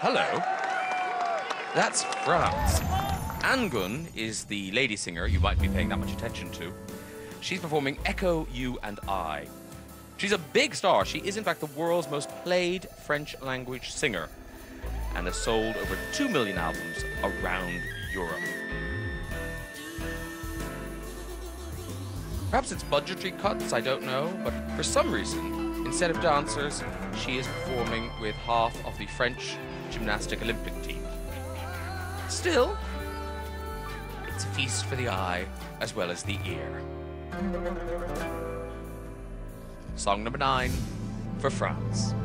Hello. That's France. Angun is the lady singer you might be paying that much attention to. She's performing Echo, You and I. She's a big star. She is, in fact, the world's most played French-language singer and has sold over 2 million albums around Europe. Perhaps it's budgetary cuts, I don't know, but for some reason, instead of dancers, she is performing with half of the French gymnastic Olympic team. Still, it's a feast for the eye as well as the ear. Song number 9 for France.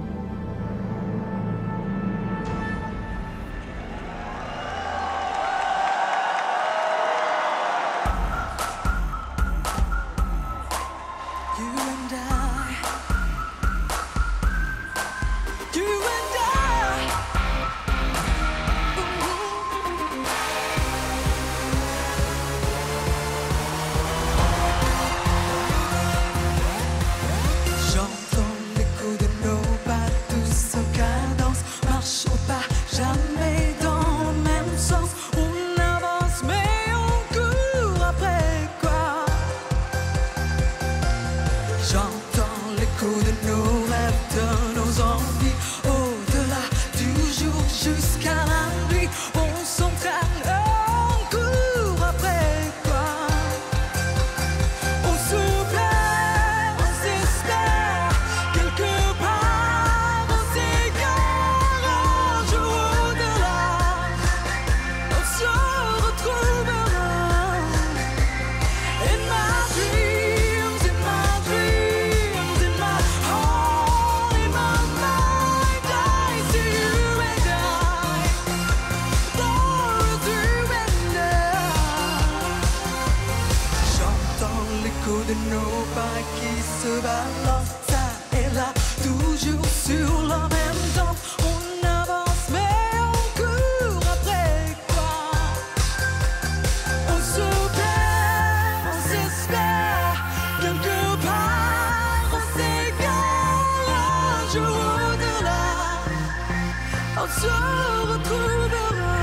De nos pas qui se balancent, ça et là, toujours sur la même danse. On avance, mais on court après quoi? On se perd, on s'espère, quelque part, on s'égare. Un jour au-delà, on se retrouvera.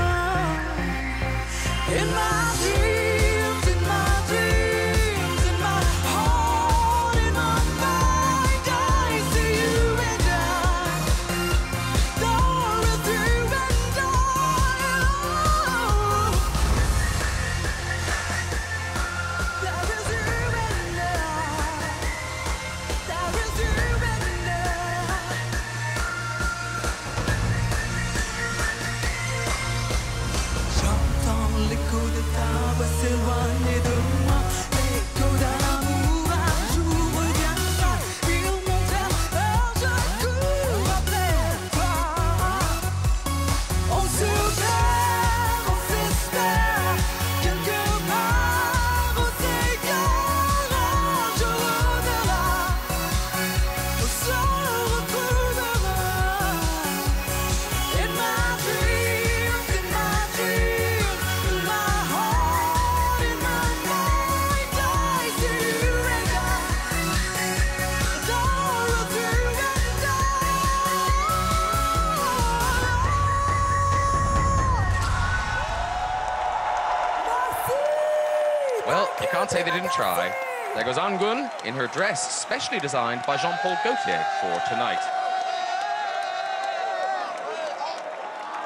In my dreams, in my dreams. L'écho de ta voix s'éloigner de moi. L'écho d'un amour un jour reviendra. Il monte alors je cours après toi. On se perd, on s'espère, quelque part on s'égare. Un jour au-delà, on se retrouvera. In my dreams, in my dreams. Well, you can't say they didn't try. There goes Angun in her dress, specially designed by Jean-Paul Gaultier for tonight.